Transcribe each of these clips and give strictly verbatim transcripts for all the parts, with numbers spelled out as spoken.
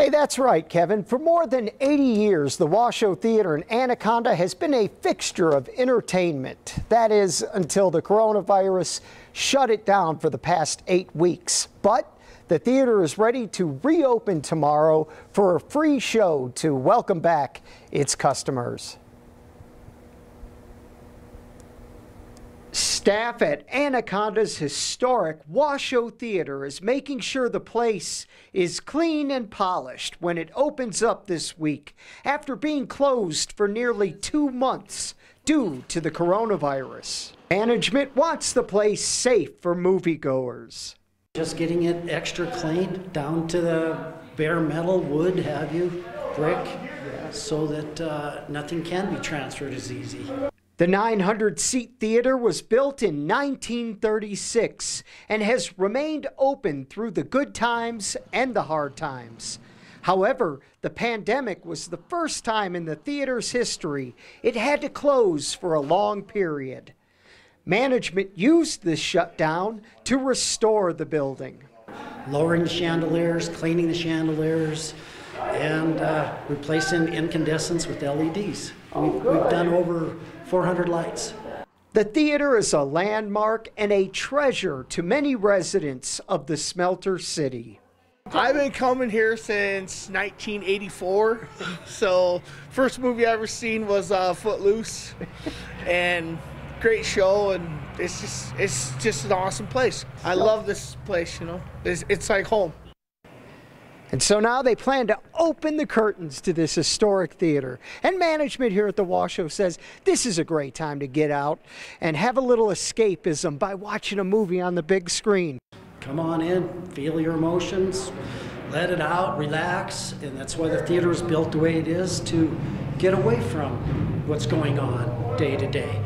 Hey, that's right, Kevin. For more than eighty years, the Washoe Theater in Anaconda has been a fixture of entertainment. That is, until the coronavirus shut it down for the past eight weeks. But the theater is ready to reopen tomorrow for a free show to welcome back its customers. Staff at Anaconda's historic Washoe Theater is making sure the place is clean and polished when it opens up this week after being closed for nearly two months due to the coronavirus. Management wants the place safe for moviegoers. Just getting it extra clean, down to the bare metal, wood, have you, brick, so that uh, nothing can be transferred as easy. The nine hundred seat theater was built in nineteen thirty-six and has remained open through the good times and the hard times. However, the pandemic was the first time in the theater's history it had to close for a long period. Management used this shutdown to restore the building. Lowering the chandeliers, cleaning the chandeliers, and uh, replacing incandescents with L E Ds. We've, we've done over four hundred lights. The theater is a landmark and a treasure to many residents of the Smelter City. I've been coming here since nineteen eighty-four, so first movie I ever seen was uh, Footloose, and great show, and it's just it's just an awesome place. I love this place, you know, it's, it's like home. And so now they plan to open the curtains to this historic theater. And management here at the Washoe says this is a great time to get out and have a little escapism by watching a movie on the big screen. Come on in, feel your emotions, let it out, relax, and that's why the theater is built the way it is, to get away from what's going on day to day.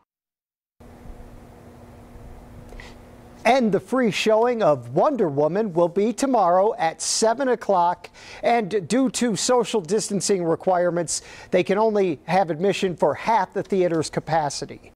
And the free showing of Wonder Woman will be tomorrow at seven o'clock. And due to social distancing requirements, they can only have admission for half the theater's capacity.